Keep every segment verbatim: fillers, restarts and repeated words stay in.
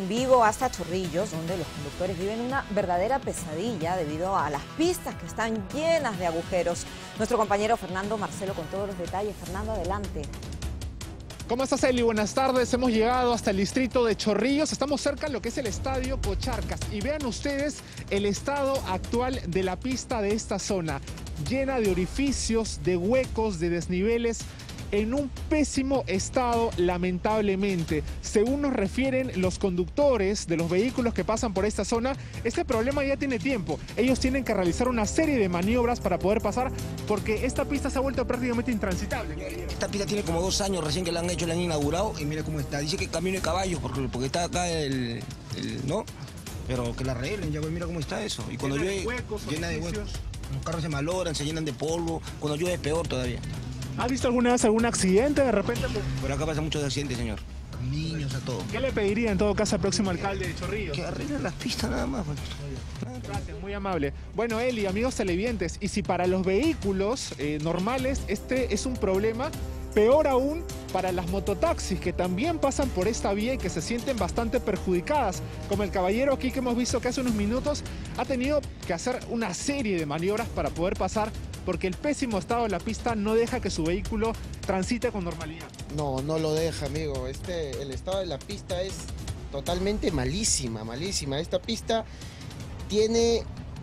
Vigo hasta Chorrillos, donde los conductores viven una verdadera pesadilla debido a las pistas que están llenas de agujeros. Nuestro compañero Fernando Marcelo con todos los detalles. Fernando, adelante. ¿Cómo estás, Eli? Buenas tardes. Hemos llegado hasta el distrito de Chorrillos. Estamos cerca de lo que es el estadio Cocharcas. Y vean ustedes el estado actual de la pista de esta zona. Llena de orificios, de huecos, de desniveles. En un pésimo estado, lamentablemente. Según nos refieren los conductores de los vehículos que pasan por esta zona, este problema ya tiene tiempo. Ellos tienen que realizar una serie de maniobras para poder pasar porque esta pista se ha vuelto prácticamente intransitable. Esta pista tiene como dos años recién que la han hecho, la han inaugurado y mira cómo está. Dice que camino de caballos porque, porque está acá el, el... ¿no? Pero que la arreglen, ya ves, mira cómo está eso. Y cuando llena llueve, de huecos, llena de huecos. Los carros se malogran, se llenan de polvo. Cuando llueve es peor todavía. ¿Ha visto alguna vez algún accidente de repente? Pero acá pasa muchos accidentes, señor. Niños, a todo. ¿Qué le pediría en todo caso al próximo alcalde de Chorrillos? Que arreglen las pistas nada más. Pues. Gracias, muy amable. Bueno, Eli, amigos televidentes, y si para los vehículos eh, normales este es un problema, peor aún para las mototaxis que también pasan por esta vía y que se sienten bastante perjudicadas, como el caballero aquí que hemos visto que hace unos minutos ha tenido que hacer una serie de maniobras para poder pasar porque el pésimo estado de la pista no deja que su vehículo transite con normalidad. No, no lo deja, amigo. Este, el estado de la pista es totalmente malísima, malísima. Esta pista tiene,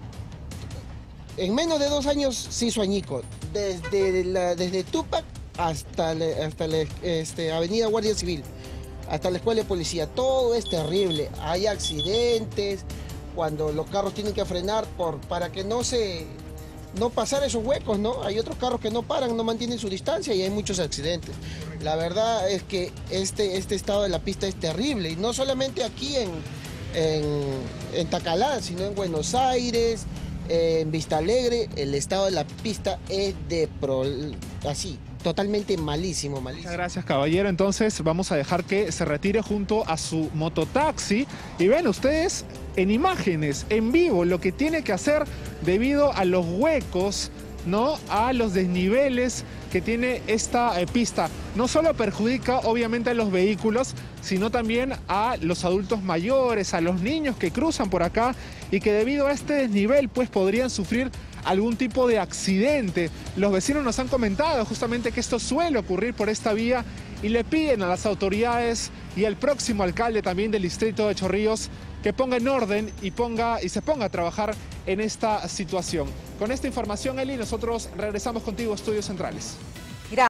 en menos de dos años se hizo añico. Desde, la, desde Tupac hasta, la, hasta la este, Avenida Guardia Civil, hasta la Escuela de Policía. Todo es terrible. Hay accidentes, cuando los carros tienen que frenar por, para que no se... no pasar esos huecos, ¿no? Hay otros carros que no paran, no mantienen su distancia y hay muchos accidentes. La verdad es que este, este estado de la pista es terrible, y no solamente aquí en, en, en Tacalá, sino en Buenos Aires, en Vista Alegre, el estado de la pista es de pro, así, totalmente malísimo, malísimo. Muchas gracias, caballero. Entonces vamos a dejar que se retire junto a su mototaxi y ven ustedes en imágenes, en vivo, lo que tiene que hacer debido a los huecos, ¿no? A los desniveles que tiene esta eh, pista. No solo perjudica obviamente a los vehículos, sino también a los adultos mayores, a los niños que cruzan por acá y que debido a este desnivel pues podrían sufrir algún tipo de accidente. Los vecinos nos han comentado justamente que esto suele ocurrir por esta vía y le piden a las autoridades y al próximo alcalde también del distrito de Chorrillos que ponga en orden y, ponga, y se ponga a trabajar en esta situación. Con esta información, Eli, nosotros regresamos contigo a Estudios Centrales.